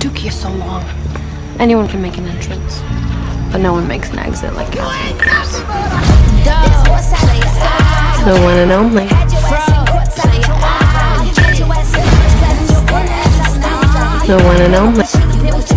Dookie is so long. Anyone can make an entrance, but no one makes an exit like Catherine Pierce. The one and only. The one and only.